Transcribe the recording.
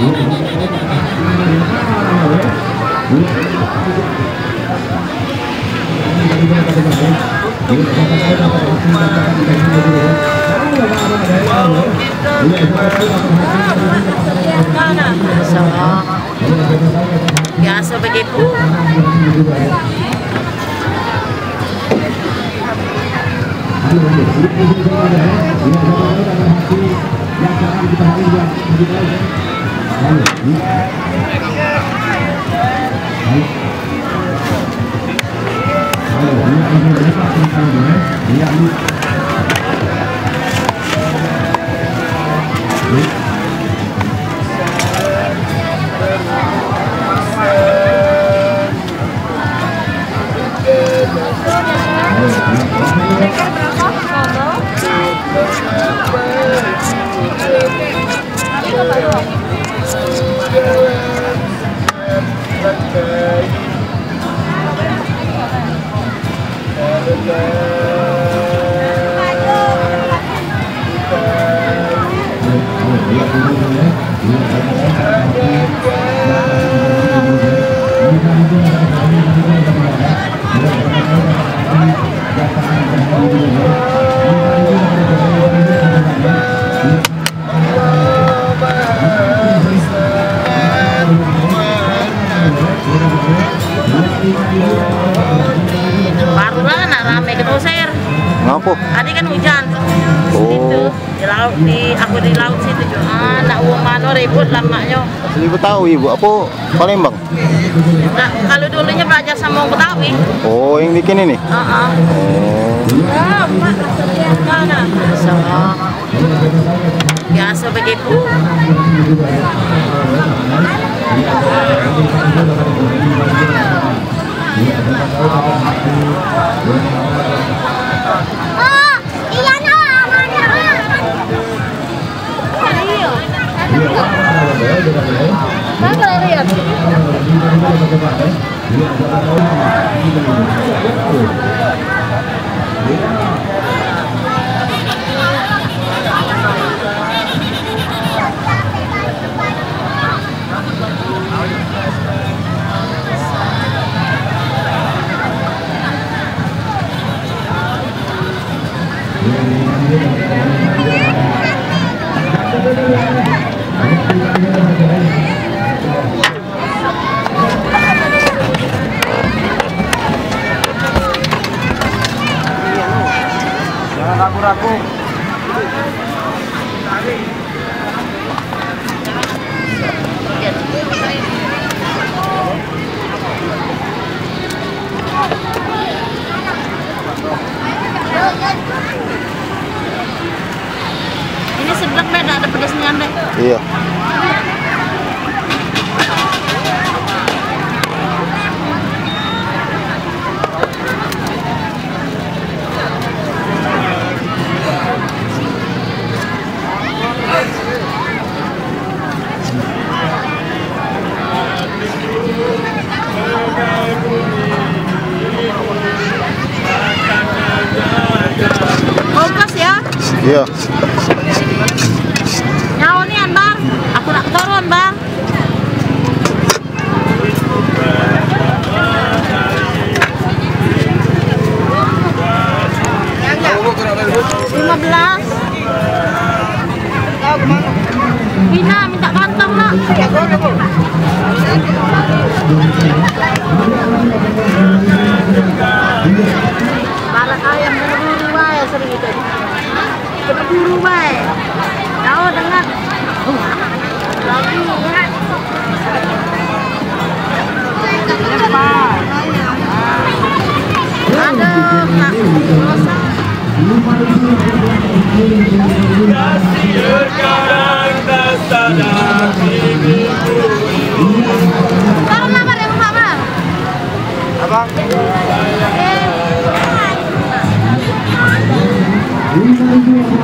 Biasa begitu. Barulah nak rame ke Doser. Ngapa? Tadi kan hujan. Oh. Situ di laut aku di laut situ juga. Nak uang mana ribut lamanya. Asli Betawi Bu, apa Palembang? Nah, kalau dulunya belajar sama orang Betawi. Oh, yang bikin ini? Oh. Mana? Biasa begitu. Jangan ragu-ragu. Ini sedap beda, ada pedasnya deh. Iya. Ongkos ya? Iya. Nyawa nih Bang, aku nak turun Bang. $15. Vina minta kantong nak. Balas ayam buru-buru bae sering itu. Buru-buru bae. Tahu dengar. Lagi ya. Aduh, nak dosa. Taruh nomor yang sama. Abang. Oke.